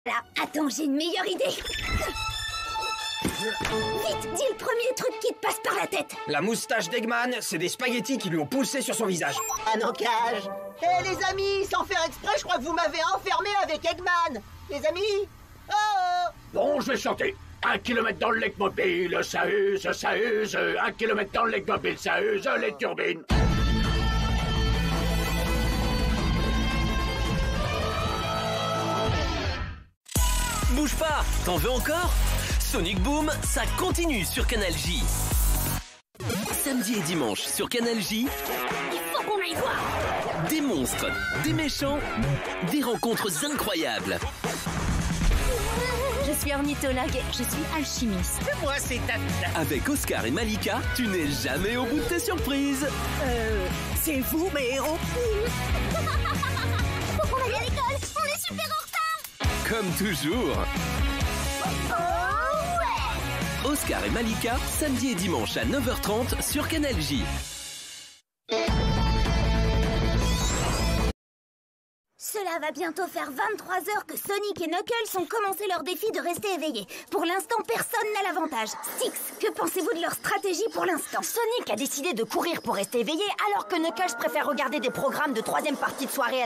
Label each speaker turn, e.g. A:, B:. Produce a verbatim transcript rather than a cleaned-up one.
A: Là, attends, j'ai une meilleure idée. Vite, dis le premier truc qui te passe par la tête.
B: La moustache d'Eggman, c'est des spaghettis qui lui ont poussé sur son visage.
C: Un encage. Hé hey, les amis, sans faire exprès, je crois que vous m'avez enfermé avec Eggman. Les amis. Oh, oh.
D: Bon, je vais chanter. Un kilomètre dans le lac mobile, ça use, ça use. Un kilomètre dans le lac mobile, ça use les turbines.
E: Bouge pas, t'en veux encore? Sonic Boom, ça continue sur Canal J. Samedi et dimanche sur Canal J.
A: Il faut qu'on aille voir.
E: Des monstres, des méchants, des rencontres incroyables.
A: Je suis ornithologue, je suis alchimiste.
C: Moi, c'est Tata.
E: Avec Oscar et Malika, tu n'es jamais au bout de tes surprises.
C: Euh, c'est vous, mes héros.
A: Faut qu'on aille à l'école, on est super en retard.
E: Comme toujours.
A: Oh ouais.
E: Oscar et Malika, samedi et dimanche à neuf heures trente sur Canal J.
A: Cela va bientôt faire vingt-trois heures que Sonic et Knuckles ont commencé leur défi de rester éveillés. Pour l'instant, personne n'a l'avantage. Six, que pensez-vous de leur stratégie pour l'instant?
F: Sonic a décidé de courir pour rester éveillé, alors que Knuckles préfère regarder des programmes de troisième partie de soirée.